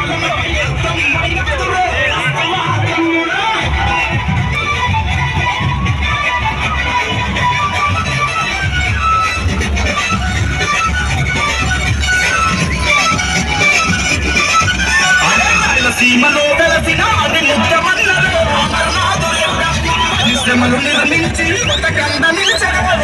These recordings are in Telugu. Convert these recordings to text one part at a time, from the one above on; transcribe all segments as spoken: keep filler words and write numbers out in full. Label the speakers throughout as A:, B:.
A: సీమలో వెలసిన అది ముద్దమన్నదో శ్రమలు నిర్మించి కొత్త కంద నిలిచెదరు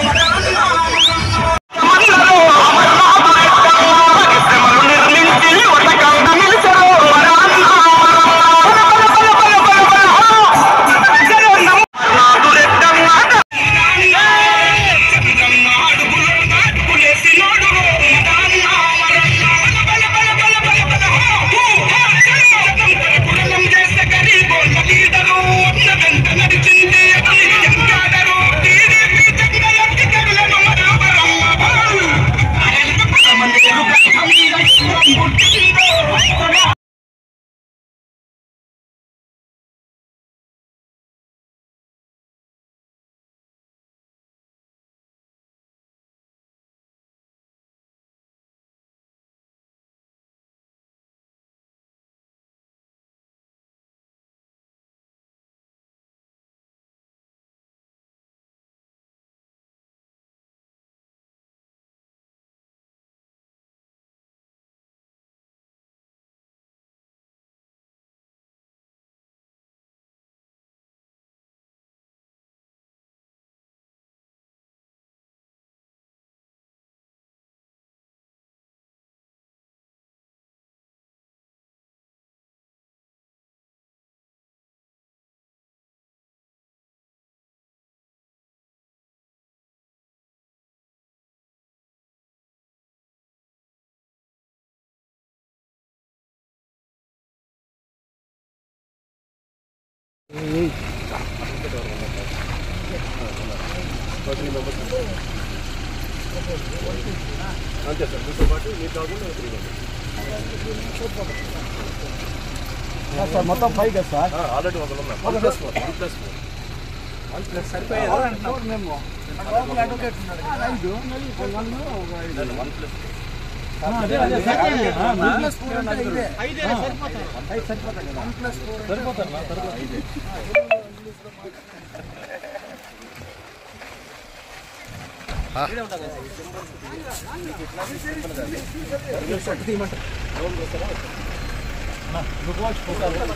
A: అంతే సార్ మీతో పాటు మీరు కాకుండా సార్ మొత్తం ఫైవ్ కదా సార్ ఆల్రెడీ ఒకరు ఉన్నారు one plus four one plus four one plus సరిపోయేది మేము అడ్వకేట్ వన్ ప్లస్ అదే అదే వన్ ప్లస్ ఫోర్ అంటే ఇదే ఐదే సరిపోతాయి ఐదు సరిపోతాయి కదా వన్ ప్లస్ ఫోర్ సరిపోతారు నా సరిపోతాయి ఐదే ఆ ఇదే ఉంటది సింబల్ షాట్ తీయమంట లోన్ చేస్తారా నా రుకోచ్ పోతారు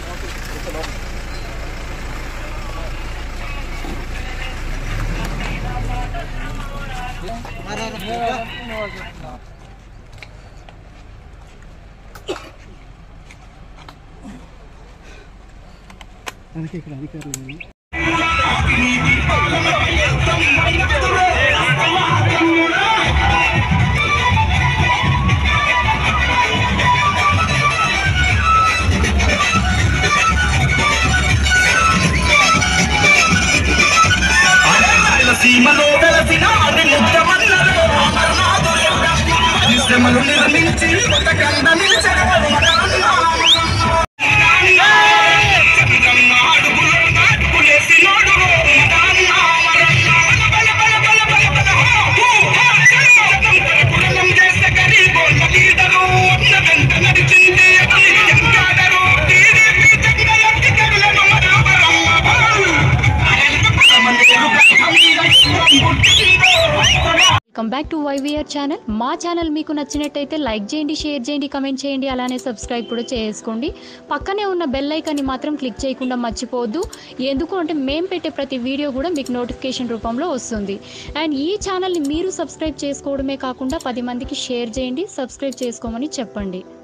A: మనకి ఇక్కడ అధికారులు సీమలో వెలసిన అది ముద్దమన్నదో శ్రమలు నిర్మించి కొత్త కంద నిలిచెదరు
B: welcome back to YVR channel. మా ఛానల్ మీకు నచ్చినట్టయితే లైక్ చేయండి, షేర్ చేయండి, కమెంట్ చేయండి, అలానే సబ్స్క్రైబ్ కూడా చేసుకోండి. పక్కనే ఉన్న బెల్ ఐకాన్ని మాత్రం క్లిక్ చేయకుండా మర్చిపోవద్దు. ఎందుకు అంటే మేము పెట్టే ప్రతి వీడియో కూడా మీకు నోటిఫికేషన్ రూపంలో వస్తుంది. అండ్ ఈ ఛానల్ని మీరు సబ్స్క్రైబ్ చేసుకోవడమే కాకుండా పది మందికి షేర్ చేయండి, సబ్స్క్రైబ్ చేసుకోమని చెప్పండి.